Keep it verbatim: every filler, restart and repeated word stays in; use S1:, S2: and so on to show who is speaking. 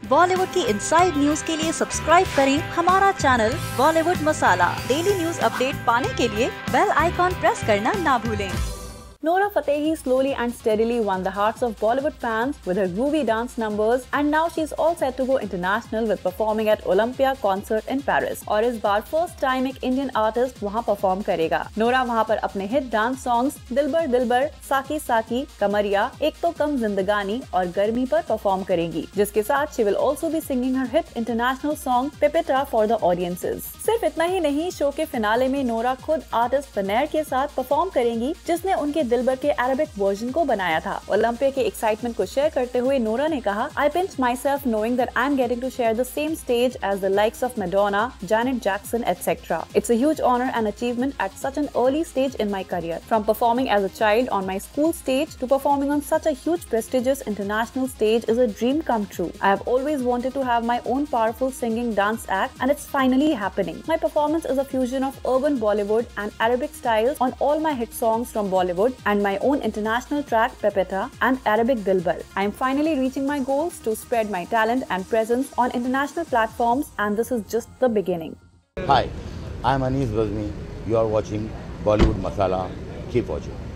S1: बॉलीवुड की inside news के लिए सब्सक्राइब करें हमारा channel Bollywood masala. Daily news update पाने के लिए बेल आइकॉन प्रेस करना ना भूलें।
S2: Nora Fatehi slowly and steadily won the hearts of Bollywood fans with her groovy dance numbers, and now she's all set to go international with performing at Olympia concert in Paris. और इस बार first time एक Indian artist वहाँ perform करेगा। Nora वहाँ पर अपने hit dance songs दिलबर दिलबर, साकी साकी, कमरिया, एक तो कम जिंदगानी और गर्मी पर perform करेगी, जिसके साथ she will also be singing her hit international song Pepeta for the audiences. सिर्फ इतना ही नहीं, शो के फिनाले में नोरा खुद आर्टिस्ट Fnaire के साथ परफॉर्म करेंगी, जिसने उनके दिलबर के अरबिक वर्जन को बनाया था। ओलंपिया के एक्साइटमेंट को शेयर करते हुए नोरा ने कहा, I pinched myself knowing that I'm getting to share the same stage as the likes of Maddona, Jannet Jackson, et cetera. It's a huge honor and achievement at such an early stage in my career. From performing as a child on my school stage to performing on such a huge prestigious international stage is a dream come true. I have always wanted to have my own powerful singing dance act, and it's finally happening. My performance is a fusion of urban Bollywood and Arabic styles on all my hit songs from Bollywood and my own international track Pepeta and Arabic Dilbar. I am finally reaching my goals to spread my talent and presence on international platforms, and this is just the beginning.
S3: Hi, I am Anis Bazmi. You are watching Bollywood Masala. Keep watching.